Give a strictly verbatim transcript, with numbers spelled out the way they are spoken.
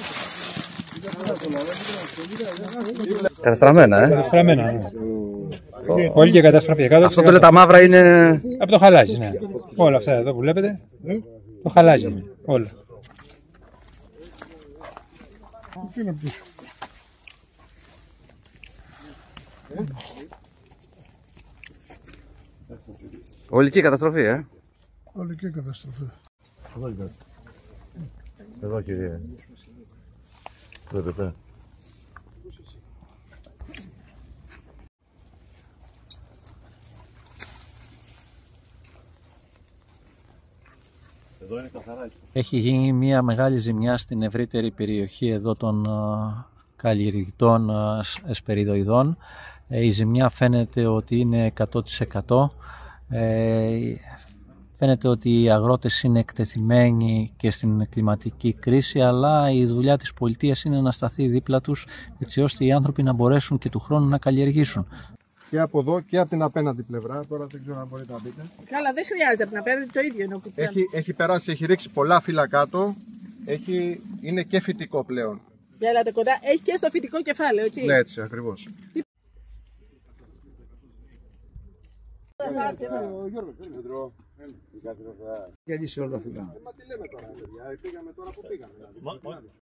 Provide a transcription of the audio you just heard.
Καταστραμμένα, ε. Καταστραμμένα, ναι. Πολύ και καταστροφή. Αυτό που λέει τα μαύρα είναι... Από το χαλάζι, ναι. Όλα αυτά εδώ που βλέπετε, το χαλάζι είναι. Όλα. Ολική καταστροφή, ε. Ολική καταστροφή. Εδώ, κύριε. Βλέπετε. Έχει γίνει μια μεγάλη ζημιά στην ευρύτερη περιοχή εδώ των καλλιεργητών εσπεριδοειδών. Η ζημιά φαίνεται ότι είναι εκατό τοις εκατό. Φαίνεται ότι οι αγρότες είναι εκτεθειμένοι και στην κλιματική κρίση, αλλά η δουλειά της πολιτείας είναι να σταθεί δίπλα τους, έτσι ώστε οι άνθρωποι να μπορέσουν και του χρόνου να καλλιεργήσουν. Και από εδώ και από την απέναντι πλευρά, τώρα δεν ξέρω αν μπορείτε να δείτε. Καλά, δεν χρειάζεται από την απέναντι, το ίδιο είναι που έχει, έχει περάσει, έχει ρίξει πολλά φύλλα κάτω, έχει, είναι και φυτικό πλέον. Για έλατε κοντά, έχει και στο φυτικό κεφάλαιο, έτσι. Ναι, έτσι ακριβώς. Γιατί σε όλα αυτά. Μα τι λέμε τώρα, παιδιά, πήγαμε τώρα που πήγαμε.